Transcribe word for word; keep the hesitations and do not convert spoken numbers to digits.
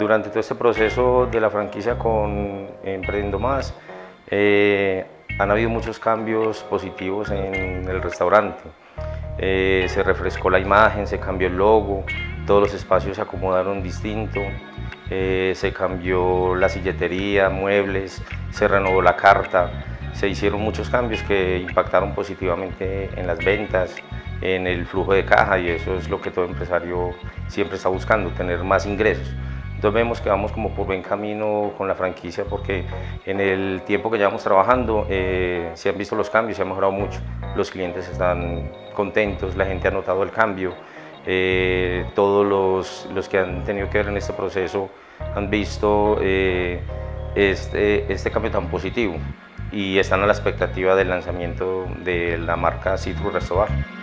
durante todo este proceso de la franquicia con Emprendiendo Más, eh, han habido muchos cambios positivos en el restaurante. Eh, se refrescó la imagen, se cambió el logo, todos los espacios se acomodaron distinto, eh, se cambió la silletería, muebles, se renovó la carta, se hicieron muchos cambios que impactaron positivamente en las ventas, en el flujo de caja, y eso es lo que todo empresario siempre está buscando, tener más ingresos. Entonces vemos que vamos como por buen camino con la franquicia, porque en el tiempo que llevamos trabajando eh, se han visto los cambios, se ha mejorado mucho, los clientes están contentos, la gente ha notado el cambio, eh, todos los, los que han tenido que ver en este proceso han visto eh, este, este cambio tan positivo y están a la expectativa del lanzamiento de la marca Citrus Resto Bar.